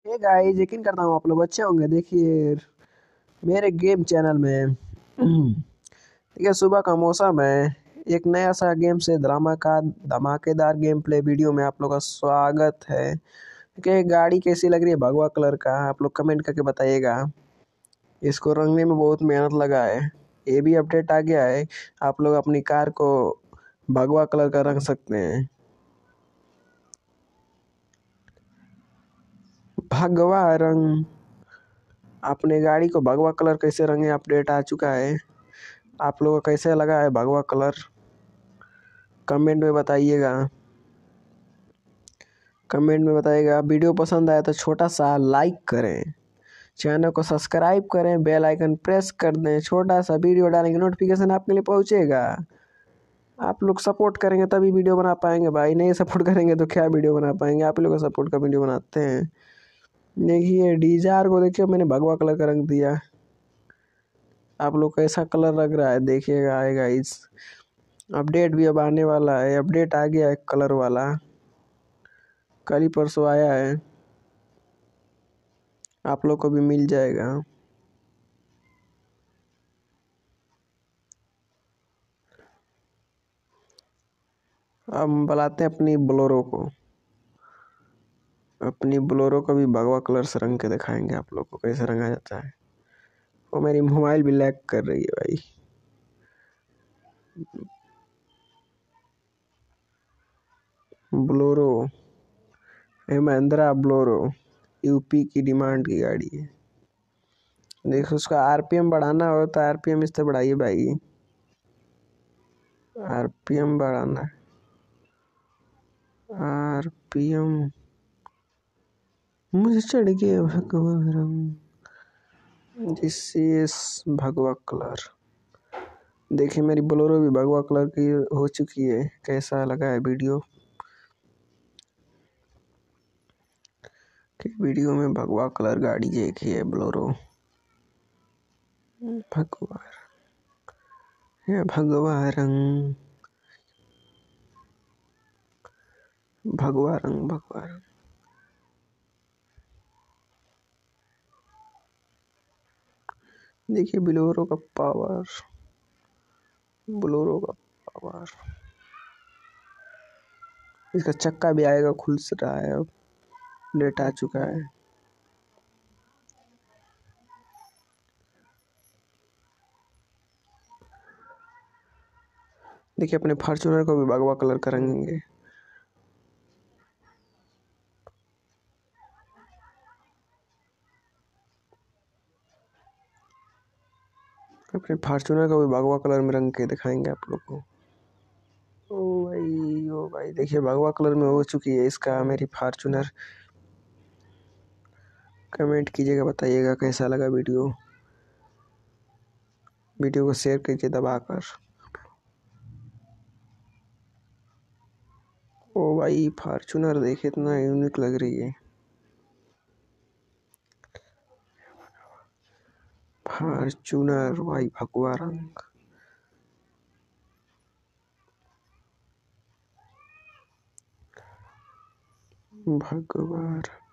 Hey guys, यकीन करता हूँ आप लोग अच्छे होंगे। देखिए मेरे गेम चैनल में देखिए सुबह का मौसम है। एक नया सा गेम से धमाकेदार गेम प्ले वीडियो में आप लोग का स्वागत है। देखिए गाड़ी कैसी लग रही है, भगवा कलर का। आप लोग कमेंट करके बताइएगा। इसको रंगने में बहुत मेहनत लगा है। ये भी अपडेट आ गया है, आप लोग अपनी कार को भगवा कलर का रंग सकते हैं। भगवा रंग, अपने गाड़ी को भगवा कलर कैसे रंगे अपडेट आ चुका है। आप लोगों को कैसे लगा है भगवा कलर, कमेंट में बताइएगा। कमेंट में बताइएगा। वीडियो पसंद आया तो छोटा सा लाइक करें, चैनल को सब्सक्राइब करें, बेल आइकन प्रेस कर दें। छोटा सा वीडियो डालेंगे नोटिफिकेशन आपके लिए पहुंचेगा। आप लोग सपोर्ट करेंगे तभी वीडियो बना पाएंगे भाई, नहीं सपोर्ट करेंगे तो क्या वीडियो बना पाएंगे। आप लोग का सपोर्ट का वीडियो बनाते हैं। देखिए डीजार को देखिए, मैंने भगवा कलर का रंग दिया। आप लोग कैसा कलर लग रहा है देखिएगा। आएगा इस अपडेट भी अब आने वाला है। अपडेट आ गया है कलर वाला, कल ही परसों आया है। आप लोग को भी मिल जाएगा। अब हम बुलाते हैं अपनी बोलेरो को। अपनी बोलेरो को भी भगवा कलर से रंग के दिखाएंगे आप लोग को कैसे रंगा जाता है। वो मेरी मोबाइल भी लैग कर रही है भाई। बोलेरो, ये महिंद्रा बोलेरो यूपी की डिमांड की गाड़ी है। देखो उसका आरपीएम बढ़ाना हो तो आरपीएम इससे बढ़ाइए भाई। आरपीएम बढ़ाना है। आरपीएम मुझे चढ़ गया भगवा रंग, जिस भगवा कलर। देखिए मेरी बोलेरो भी भगवा कलर की हो चुकी है। कैसा लगा है वीडियो? कि वीडियो में भगवा कलर गाड़ी देखी है बोलेरो। भगवा, ये भगवा रंग, भगवा रंग, भगवा रंग। देखिए बोलेरो का पावर, बोलेरो का पावर। इसका चक्का भी आएगा, खुल से रहा है अब, डेट आ चुका है। देखिए अपने फॉर्च्यूनर को भी भगवा कलर करेंगे। अपने फॉर्च्यूनर को भी भगवा कलर में रंग के दिखाएंगे आप लोग को। ओ भाई देखिए भगवा कलर में हो चुकी है इसका मेरी फॉर्च्यूनर। कमेंट कीजिएगा, बताइएगा कैसा लगा वीडियो। वीडियो को शेयर कीजिए दबाकर। ओ भाई फॉर्च्यूनर देखिए इतना यूनिक लग रही है। फॉर्च्यूनर भाई भगवा रंग, भगवा रंग।